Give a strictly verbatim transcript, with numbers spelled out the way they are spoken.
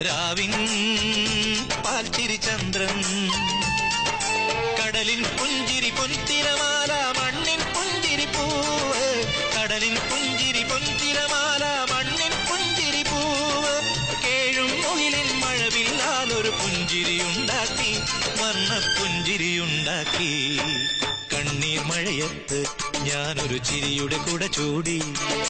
രാവിൻ പാൽച്ചിരി ചന്ദ്രൻ കടലിൻ പുഞ്ചിരി പൊൻതിരമാല മണ്ണിൻ പുഞ്ചിരി പൂവ് കടലിൻ പുഞ്ചിരി പൊൻതിരമാല മണ്ണിൻ പുഞ്ചിരി പൂവ് കേഴും മുകിലിൻ മഴവില്ലാലൊരു പുഞ്ചിരിയുണ്ടാക്കി വർണ്ണ പുഞ്ചിരിയുണ്ടാക്കി കണ്ണീർ മഴയത്ത് ഞാനൊരു ചിരിയുടെ കുട ചൂടി